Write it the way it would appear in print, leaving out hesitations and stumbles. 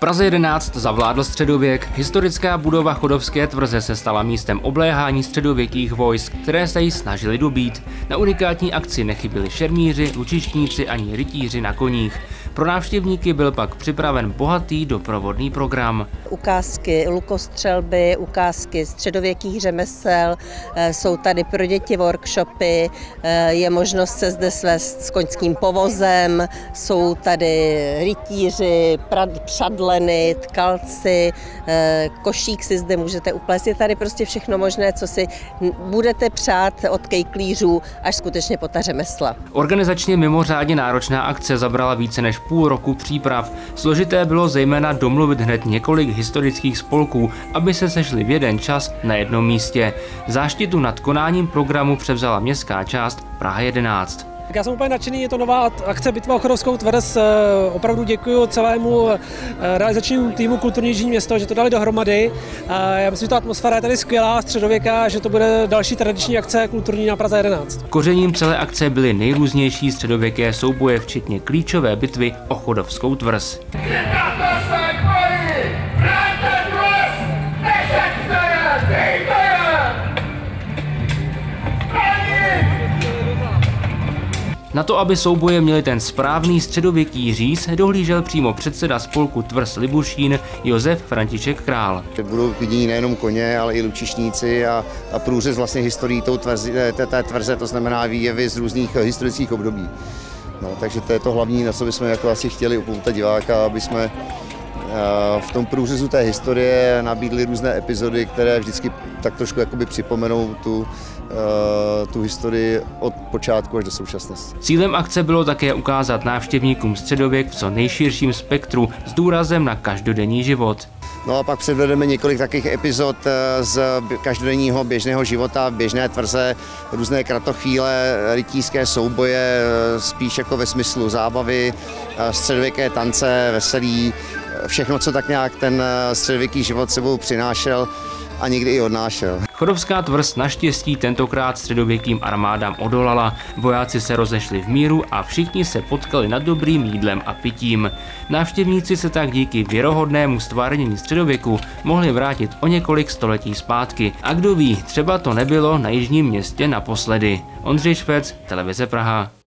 Praze 11 zavládl středověk. Historická budova Chodovské tvrze se stala místem obléhání středověkých vojsk, které se jí snažili dobít. Na unikátní akci nechyběli šermíři, lučišníci ani rytíři na koních. Pro návštěvníky byl pak připraven bohatý doprovodný program. Ukázky lukostřelby, ukázky středověkých řemesel, jsou tady pro děti workshopy, je možnost se zde svést s koňským povozem, jsou tady rytíři, přadleny, tkalci, košík si zde můžete uplést. Je tady prostě všechno možné, co si budete přát od kejklířů až skutečně po ta řemesla. Organizačně mimořádně náročná akce zabrala více než půl roku příprav. Složité bylo zejména domluvit hned několik historických spolků, aby se sešli v jeden čas na jednom místě. Záštitu nad konáním programu převzala městská část Praha 11. Já jsem úplně nadšený, je to nová akce Bitva o Chodovskou tvrz. Opravdu děkuji celému realizačnímu týmu Kulturní Jižní Město, že to dali dohromady. Já myslím, že ta atmosféra je tady skvělá, středověká, že to bude další tradiční akce kulturní na Praze 11. Kořením celé akce byly nejrůznější středověké souboje, včetně klíčové bitvy o Chodovskou tvrz. Na to, aby souboje měli ten správný středověký říz, dohlížel přímo předseda spolku Tvrz Libušín Josef František Král. Budou vidění nejenom koně, ale i lučišníci a průřez vlastně historií té tvrze, to znamená výjevy z různých historických období. No, takže to je to hlavní, na co bychom jako asi chtěli upoutat diváka, aby jsme v tom průřezu té historie nabídli různé epizody, které vždycky tak trošku jakoby připomenou tu historii od počátku až do současnosti. Cílem akce bylo také ukázat návštěvníkům středověk v co nejširším spektru s důrazem na každodenní život. No a pak předvedeme několik takových epizod z každodenního běžného života, běžné tvrze, různé kratochvíle, rytířské souboje, spíš jako ve smyslu zábavy, středověké tance, veselí, všechno, co tak nějak ten středověký život sebou přinášel a někdy i odnášel. Chodovská tvrz naštěstí tentokrát středověkým armádám odolala. Vojáci se rozešli v míru a všichni se potkali nad dobrým jídlem a pitím. Návštěvníci se tak díky věrohodnému stvárnění středověku mohli vrátit o několik století zpátky. A kdo ví, třeba to nebylo na Jižním Městě naposledy. Ondřej Švec, Televize Praha.